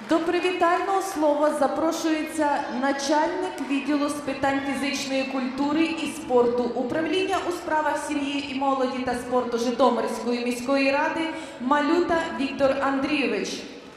До привітального слова запрошується начальник відділу з питань фізичної культури і спорту Управління у справах сім'ї і молоді та спорту Житомирської міської ради Малюта Віктор Андрійович.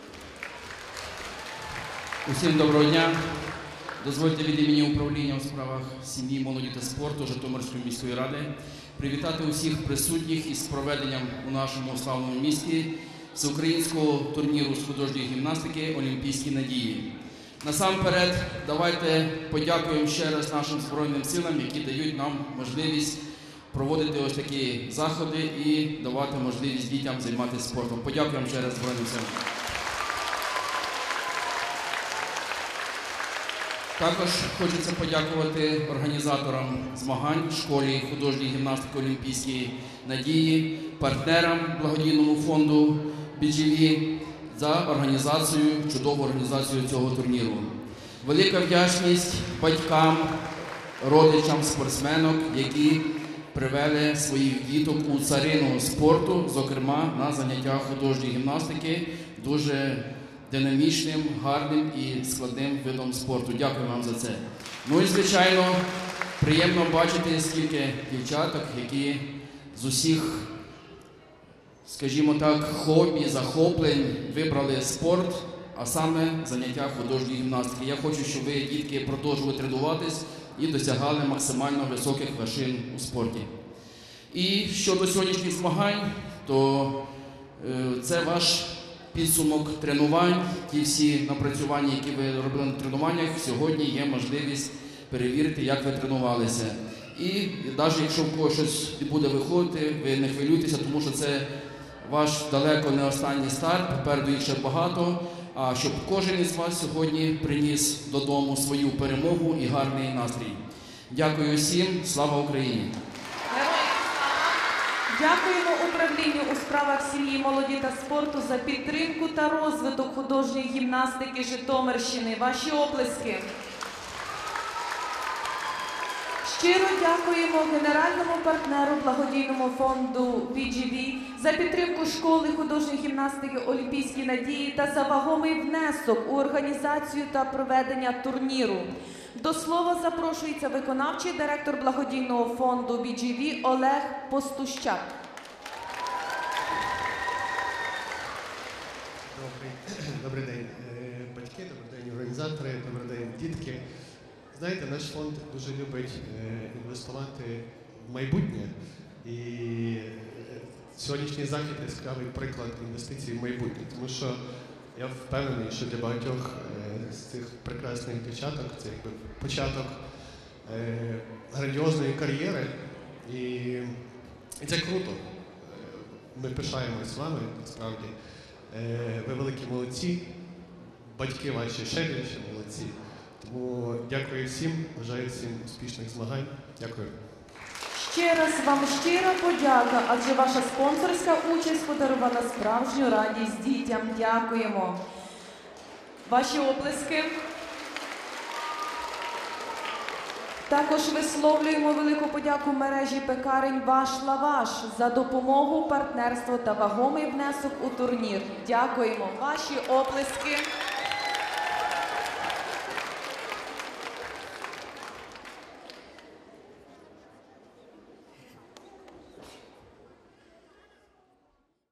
Усім доброго дня. Дозвольте від імені Управління у справах сім'ї, молоді та спорту Житомирської міської ради привітати усіх присутніх із проведенням у нашому славному місті всеукраїнського турніру з художньої гімнастики «Олімпійські надії». Насамперед, давайте подякуємо ще раз нашим Збройним силам, які дають нам можливість проводити ось такі заходи і давати можливість дітям займатися спортом. Подякуємо ще раз Збройним силам. Також хочеться подякувати організаторам змагань, школі художньої гімнастики «Олімпійські надії», партнерам благодійному фонду BGV за організацію, чудову організацію цього турніру. Велика вдячність батькам, родичам, спортсменок, які привели своїх діток у царину спорту, зокрема на заняття художньої гімнастики, дуже динамічним, гарним і складним видом спорту. Дякую вам за це. Ну і, звичайно, приємно бачити, скільки дівчаток, які з усіх, скажімо так, хобі, захоплень вибрали спорт, а саме заняття художньої гімнастики. Я хочу, щоб ви, дітки, продовжували тренуватись і досягали максимально високих вершин у спорті. І щодо сьогоднішніх змагань, то це ваш підсумок тренувань, ті всі напрацювання, які ви робили на тренуваннях, сьогодні є можливість перевірити, як ви тренувалися. І навіть якщо в когось щось буде виходити, ви не хвилюйтеся, тому що це ваш далеко не останній старт, попереду їх ще багато, а щоб кожен із вас сьогодні приніс додому свою перемогу і гарний настрій. Дякую всім, слава Україні! Дякуємо Управлінню у справах сім'ї, молоді та спорту за підтримку та розвиток художньої гімнастики Житомирщини. Ваші оплески. Щиро дякуємо генеральному партнеру благодійному фонду BGV за підтримку школи художньої гімнастики «Олімпійські надії» та за вагомий внесок у організацію та проведення турніру. До слова запрошується виконавчий директор благодійного фонду BGV Олег Постущак. Добрий день, батьки, добрий день, організатори, добрий день, дітки. Знаєте, наш фонд дуже любить інвестувати в майбутнє. І сьогоднішній захід – яскравий приклад інвестицій в майбутнє. Тому що я впевнений, що для багатьох з цих прекрасних дівчаток це якби початок грандіозної кар'єри. І це круто. Ми пишаємось вами, насправді. Ви великі молодці, батьки ваші ще більше молодці. Тому дякую всім, бажаю всім успішних змагань. Дякую. Ще раз вам щира подяка, адже ваша спонсорська участь подарувала справжню радість дітям. Дякуємо. Ваші оплески. Також висловлюємо велику подяку мережі пекарень «Ваш лаваш» за допомогу, партнерство та вагомий внесок у турнір. Дякуємо. Ваші оплески.